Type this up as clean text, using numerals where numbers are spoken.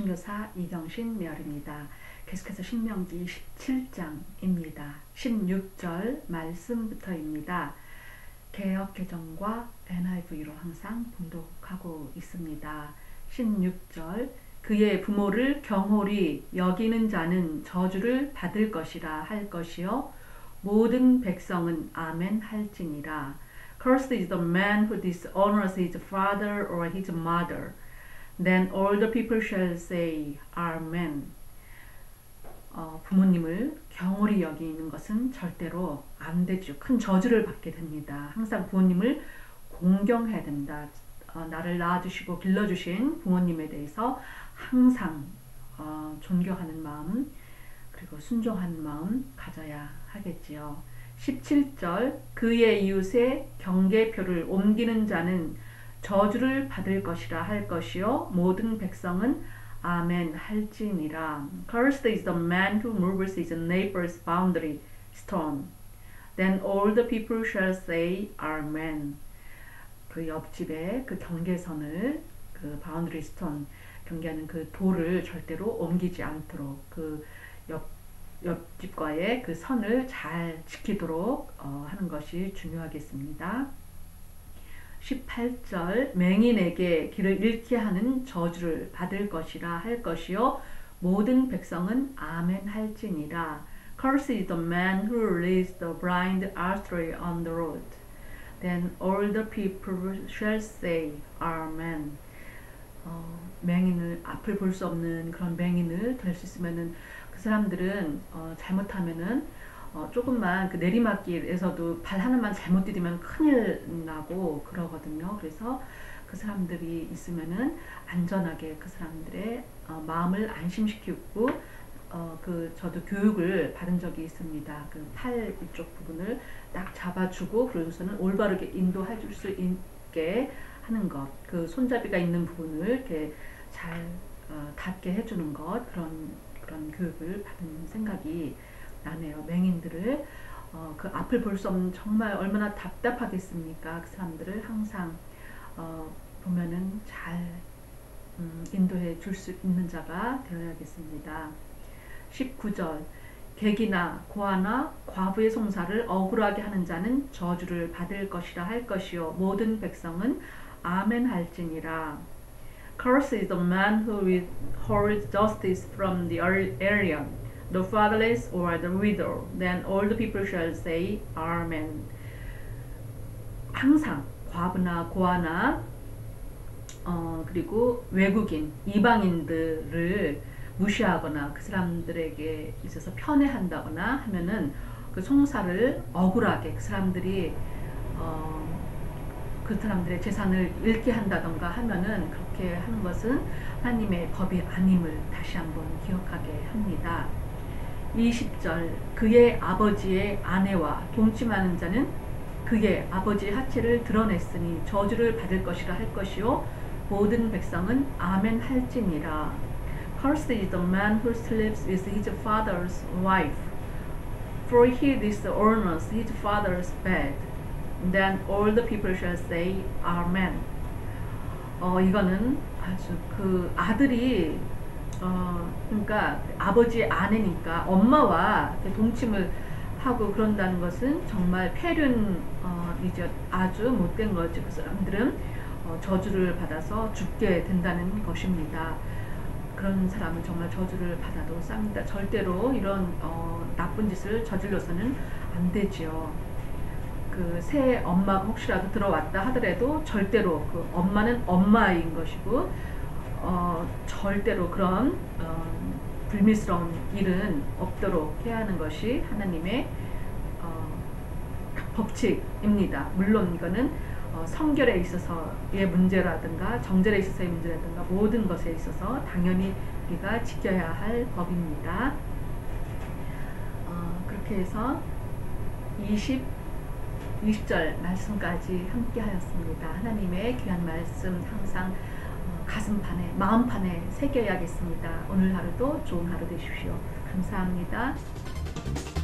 선교사 이경신 메아리입니다. 계속해서 신명기 17장입니다. 16절 말씀부터입니다. 개역개정과 NIV로 항상 봉독하고 있습니다. 16절 그의 부모를 경홀히 여기는 자는 저주를 받을 것이라 할 것이요 모든 백성은 아멘 할지니라. Cursed is the man who dishonors his father or his mother. Then all the people shall say, Amen. 부모님을 경홀히 여기는 것은 절대로 안 되죠. 큰 저주를 받게 됩니다. 항상 부모님을 공경해야 됩니다. 나를 낳아주시고 길러주신 부모님에 대해서 항상 존경하는 마음 그리고 순종하는 마음 가져야 하겠지요. 17절 그의 이웃의 경계표를 옮기는 자는 저주를 받을 것이라 할 것이요 모든 백성은 아멘 할지니라. Cursed is the man who moves his neighbor's boundary stone. Then all the people shall say Amen. 그 옆집에 그 경계선을 그 boundary stone 경계하는 그 돌을 절대로 옮기지 않도록 그 옆집과의 그 선을 잘 지키도록 하는 것이 중요하겠습니다. 18절 맹인에게 길을 잃게 하는 저주를 받을 것이라 할 것이요 모든 백성은 아멘 할지니라. Cursed is the man who leads the blind astray on the road. Then all the people shall say Amen. 맹인을 앞을 볼 수 없는 그런 맹인을 될 수 있으면은 그 사람들은 잘못하면은 조금만 그 내리막길에서도 발 하나만 잘못 디디면 큰일 나고 그러거든요. 그래서 그 사람들이 있으면은 안전하게 그 사람들의 마음을 안심시키고 저도 교육을 받은 적이 있습니다. 그 팔 이쪽 부분을 딱 잡아주고 그러고서는 올바르게 인도해 줄 수 있게 하는 것, 그 손잡이가 있는 부분을 이렇게 잘 닿게 해주는 것 그런 교육을 받은 생각이 나네요. 맹인들을 그 앞을 볼 수 없는 정말 얼마나 답답하겠습니까? 그 사람들을 항상 보면은 잘 인도해 줄 수 있는 자가 되어야겠습니다. 19절 객이나 고아나 과부의 송사를 억울하게 하는 자는 저주를 받을 것이라 할 것이요 모든 백성은 아멘 할지니라. Cursed is the man who withholds justice from the alien, the fatherless or the widow. Then all the people shall say Amen. 항상 과부나 고아나 그리고 외국인 이방인들을 무시하거나 그 사람들에게 있어서 편애한다거나 하면은 그 송사를 억울하게 그 사람들이 그 사람들의 재산을 잃게 한다던가 하면은 그렇게 하는 것은 하나님의 법이 아님을 다시 한번 기억하게 합니다. 20절 그의 아버지의 아내와 동침하는 자는 그의 아버지의 하체를 드러냈으니 저주를 받을 것이라 할 것이요 모든 백성은 아멘 할지니라. Cursed is the man who sleeps with his father's wife, for he dishonors his father's bed. Then all the people shall say Amen. 이거는 아주 그 아들이 그러니까 아버지의 아내니까 엄마와 동침을 하고 그런다는 것은 정말 폐륜 이제 아주 못된 거죠. 그 사람들은 저주를 받아서 죽게 된다는 것입니다. 그런 사람은 정말 저주를 받아도 쌉니다. 절대로 이런 나쁜 짓을 저질러서는 안 되지요. 그 새 엄마가 혹시라도 들어왔다 하더라도 절대로 그 엄마는 엄마인 것이고 절대로 그런 불미스러운 일은 없도록 해야 하는 것이 하나님의 법칙입니다. 물론 이거는 성결에 있어서의 문제라든가 정절에 있어서의 문제라든가 모든 것에 있어서 당연히 우리가 지켜야 할 법입니다. 그렇게 해서 20절 말씀까지 함께 하였습니다. 하나님의 귀한 말씀 항상 가슴판에 마음판에 새겨야겠습니다. 오늘 하루도 좋은 하루 되십시오. 감사합니다.